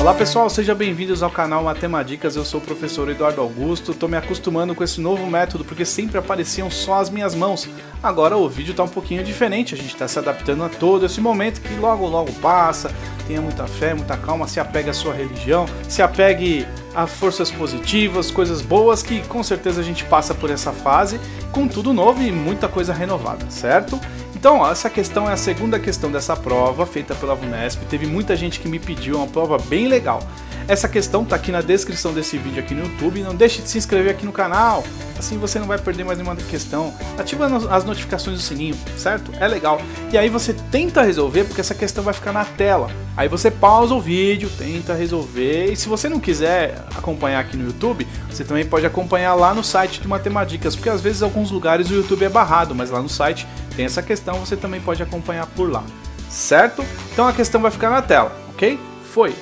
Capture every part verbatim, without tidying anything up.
Olá pessoal, sejam bem-vindos ao canal Matemadicas, eu sou o professor Eduardo Augusto. Estou me acostumando com esse novo método porque sempre apareciam só as minhas mãos. Agora o vídeo está um pouquinho diferente, a gente está se adaptando a todo esse momento que logo logo passa. Tenha muita fé, muita calma, se apegue à sua religião, se apegue a forças positivas, coisas boas, que com certeza a gente passa por essa fase com tudo novo e muita coisa renovada, certo? Então, ó, essa questão é a segunda questão dessa prova, feita pela VUNESP. Teve muita gente que me pediu, uma prova bem legal. Essa questão tá aqui na descrição desse vídeo aqui no YouTube. Não deixe de se inscrever aqui no canal, assim você não vai perder mais nenhuma questão. Ativa as notificações do sininho, certo? É legal. E aí você tenta resolver, porque essa questão vai ficar na tela. Aí você pausa o vídeo, tenta resolver. E se você não quiser acompanhar aqui no YouTube, você também pode acompanhar lá no site do Matemadicas, porque às vezes em alguns lugares o YouTube é barrado, mas lá no site tem essa questão, você também pode acompanhar por lá, certo? Então a questão vai ficar na tela, ok? Foi!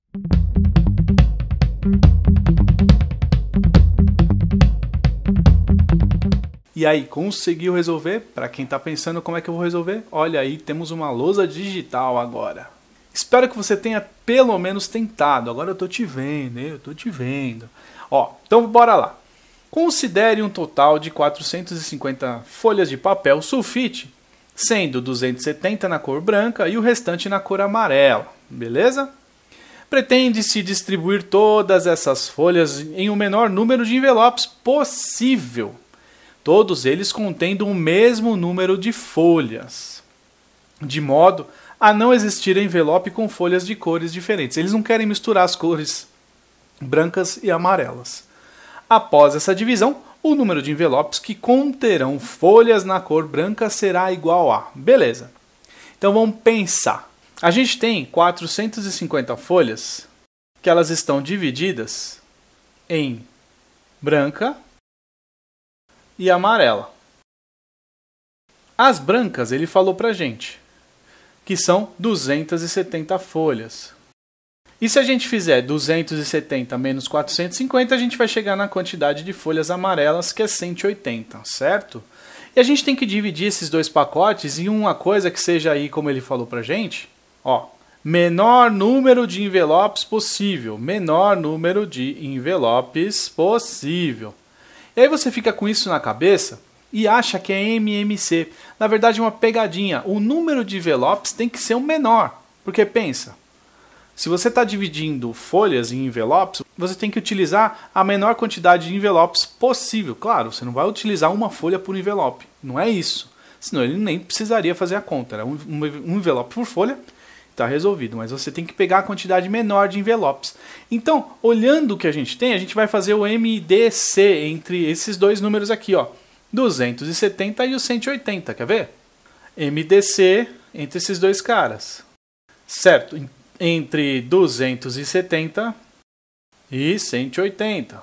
E aí, conseguiu resolver? Para quem está pensando como é que eu vou resolver, olha aí, temos uma lousa digital agora. Espero que você tenha pelo menos tentado. Agora eu tô te vendo, eu tô te vendo. Ó, então bora lá. Considere um total de quatrocentas e cinquenta folhas de papel sulfite, sendo duzentas e setenta na cor branca e o restante na cor amarela, beleza? Pretende-se distribuir todas essas folhas em o menor número de envelopes possível, todos eles contendo o mesmo número de folhas, de modo a não existir envelope com folhas de cores diferentes. Eles não querem misturar as cores brancas e amarelas. Após essa divisão, o número de envelopes que conterão folhas na cor branca será igual a... Beleza. Então vamos pensar. A gente tem quatrocentas e cinquenta folhas que elas estão divididas em branca e amarela. As brancas ele falou pra gente que são duzentas e setenta folhas. E se a gente fizer duzentos e setenta menos quatrocentos e cinquenta, a gente vai chegar na quantidade de folhas amarelas, que é cento e oitenta, certo? E a gente tem que dividir esses dois pacotes em uma coisa que seja aí, como ele falou pra gente, ó, menor número de envelopes possível, menor número de envelopes possível. E aí você fica com isso na cabeça e acha que é M M C. Na verdade é uma pegadinha, o número de envelopes tem que ser o menor, porque pensa... Se você está dividindo folhas em envelopes, você tem que utilizar a menor quantidade de envelopes possível. Claro, você não vai utilizar uma folha por envelope. Não é isso. Senão ele nem precisaria fazer a conta. Era um, um envelope por folha, está resolvido. Mas você tem que pegar a quantidade menor de envelopes. Então, olhando o que a gente tem, a gente vai fazer o M D C entre esses dois números aqui, ó, duzentos e setenta e o cento e oitenta. Quer ver? M D C entre esses dois caras. Certo? Entre duzentos e setenta e cento e oitenta.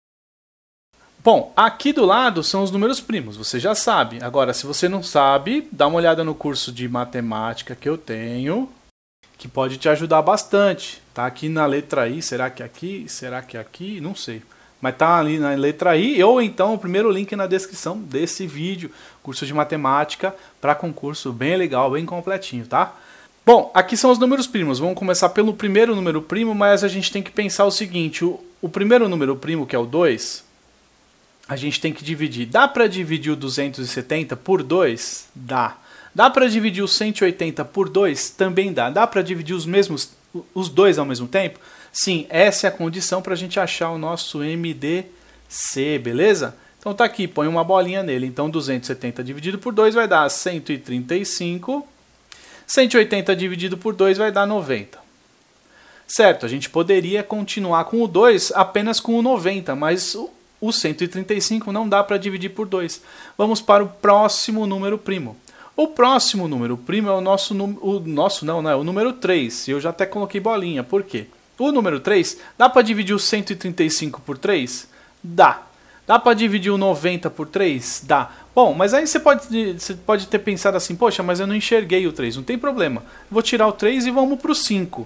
Bom, aqui do lado são os números primos, você já sabe. Agora, se você não sabe, dá uma olhada no curso de matemática que eu tenho, que pode te ajudar bastante. Tá aqui na letra I, será que é aqui? Será que é aqui? Não sei. Mas tá ali na letra I, ou então o primeiro link na descrição desse vídeo. Curso de matemática para concurso bem legal, bem completinho, tá? Bom, aqui são os números primos. Vamos começar pelo primeiro número primo, mas a gente tem que pensar o seguinte. O, o primeiro número primo, que é o dois, a gente tem que dividir. Dá para dividir o duzentos e setenta por dois? Dá. Dá para dividir o cento e oitenta por dois? Também dá. Dá para dividir os mesmos, os dois ao mesmo tempo? Sim, essa é a condição para a gente achar o nosso M D C, beleza? Então tá aqui, põe uma bolinha nele. Então duzentos e setenta dividido por dois vai dar cento e trinta e cinco. cento e oitenta dividido por dois vai dar noventa. Certo, a gente poderia continuar com o dois apenas com o noventa, mas o cento e trinta e cinco não dá para dividir por dois. Vamos para o próximo número primo. O próximo número primo é o nosso, o nosso não, não é o número três. Eu já até coloquei bolinha, por quê? O número três, dá para dividir o cento e trinta e cinco por três? Dá. Dá para dividir o noventa por três? Dá. Bom, mas aí você pode, você pode ter pensado assim, poxa, mas eu não enxerguei o três, não tem problema. Vou tirar o três e vamos para o cinco.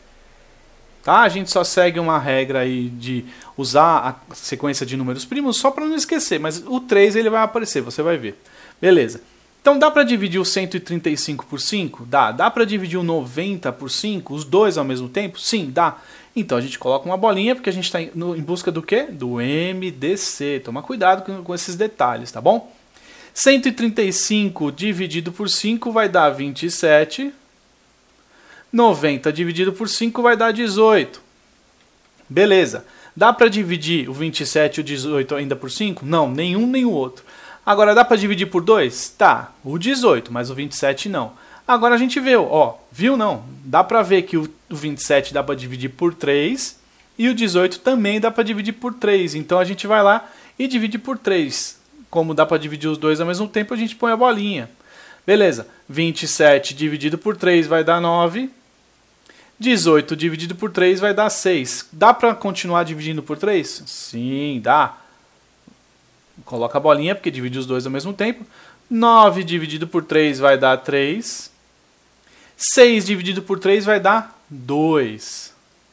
Tá? A gente só segue uma regra aí de usar a sequência de números primos só para não esquecer, mas o três ele vai aparecer, você vai ver. Beleza. Então dá para dividir o cento e trinta e cinco por cinco? Dá. Dá para dividir o noventa por cinco? Os dois ao mesmo tempo? Sim, dá. Então a gente coloca uma bolinha porque a gente está em busca do quê? Do M D C. Toma cuidado com, com esses detalhes, tá bom? cento e trinta e cinco dividido por cinco vai dar vinte e sete. noventa dividido por cinco vai dar dezoito. Beleza. Dá para dividir o vinte e sete e o dezoito ainda por cinco? Não, nenhum nem o outro. Agora dá para dividir por dois? Tá, o dezoito, mas o vinte e sete não. Agora a gente viu, ó, viu não? Dá para ver que o vinte e sete dá para dividir por três e o dezoito também dá para dividir por três. Então a gente vai lá e divide por três. Como dá para dividir os dois ao mesmo tempo, a gente põe a bolinha. Beleza, vinte e sete dividido por três vai dar nove. dezoito dividido por três vai dar seis. Dá para continuar dividindo por três? Sim, dá. Coloca a bolinha, porque divide os dois ao mesmo tempo. nove dividido por três vai dar três. seis dividido por três vai dar dois.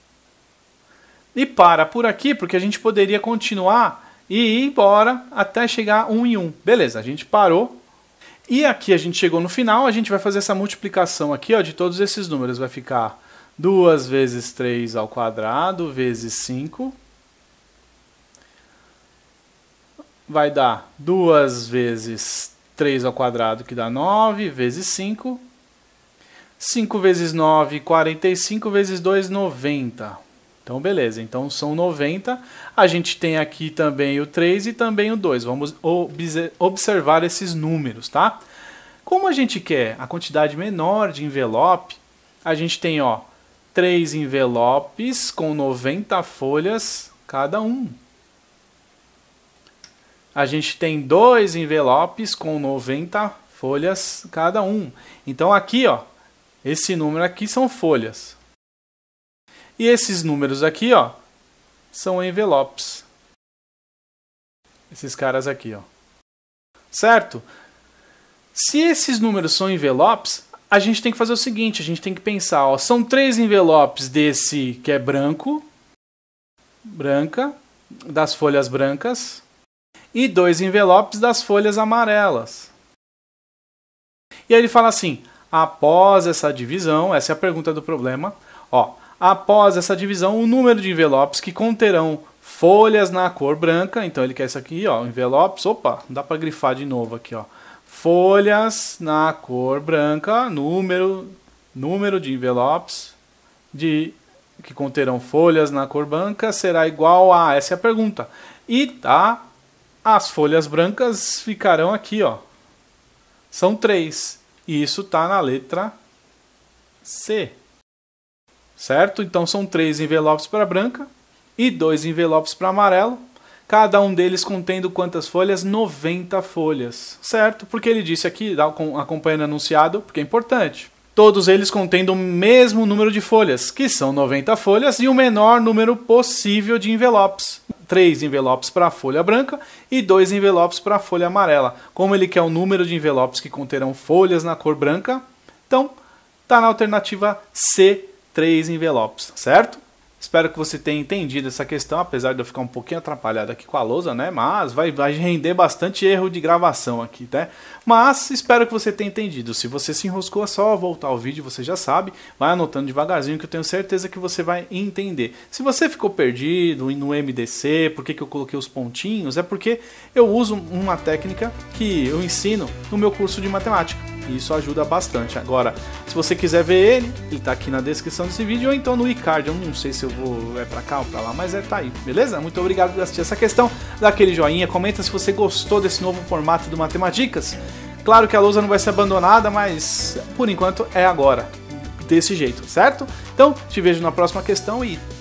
E para por aqui, porque a gente poderia continuar e ir embora até chegar um em um. Beleza, a gente parou. E aqui a gente chegou no final, a gente vai fazer essa multiplicação aqui, ó, de todos esses números. Vai ficar duas vezes três ao quadrado vezes cinco. Vai dar duas vezes três ao quadrado, que dá nove, vezes cinco. cinco vezes nove, quarenta e cinco, vezes dois, noventa. Então, beleza. Então, são noventa. A gente tem aqui também o três e também o dois. Vamos observar esses números, tá? Como a gente quer a quantidade menor de envelope, a gente tem, ó, três envelopes com noventa folhas cada um. A gente tem dois envelopes com noventa folhas cada um. Então, aqui, ó, esse número aqui são folhas. E esses números aqui, ó, são envelopes. Esses caras aqui, ó. Certo? Se esses números são envelopes, a gente tem que fazer o seguinte, a gente tem que pensar, ó, são três envelopes desse que é branco, branca, das folhas brancas, e dois envelopes das folhas amarelas. E aí ele fala assim, após essa divisão, essa é a pergunta do problema, ó, após essa divisão, o número de envelopes que conterão folhas na cor branca, então ele quer isso aqui, ó, envelopes, opa, dá para grifar de novo aqui, ó, folhas na cor branca, número, número de envelopes de, que conterão folhas na cor branca será igual a, essa é a pergunta, e tá, as folhas brancas ficarão aqui, ó, são três, e isso tá na letra C. Certo? Então são três envelopes para branca e dois envelopes para amarelo. Cada um deles contendo quantas folhas? noventa folhas. Certo? Porque ele disse aqui, acompanhando o enunciado, porque é importante. Todos eles contendo o mesmo número de folhas, que são noventa folhas, e o menor número possível de envelopes. Três envelopes para a folha branca e dois envelopes para a folha amarela. Como ele quer o número de envelopes que conterão folhas na cor branca, então está na alternativa C, três envelopes, certo? Espero que você tenha entendido essa questão, apesar de eu ficar um pouquinho atrapalhado aqui com a lousa, né? Mas vai, vai render bastante erro de gravação aqui, né? Mas espero que você tenha entendido. Se você se enroscou, é só voltar ao vídeo, você já sabe. Vai anotando devagarzinho que eu tenho certeza que você vai entender. Se você ficou perdido no M D C, por que que eu coloquei os pontinhos? É porque eu uso uma técnica que eu ensino no meu curso de matemática. E isso ajuda bastante. Agora, se você quiser ver ele, ele tá aqui na descrição desse vídeo, ou então no iCard. Eu não sei se eu vou é pra cá ou pra lá, mas é tá aí, beleza? Muito obrigado por assistir essa questão. Dá aquele joinha, comenta se você gostou desse novo formato do Matematicas. Claro que a lousa não vai ser abandonada, mas por enquanto é agora, desse jeito, certo? Então, te vejo na próxima questão e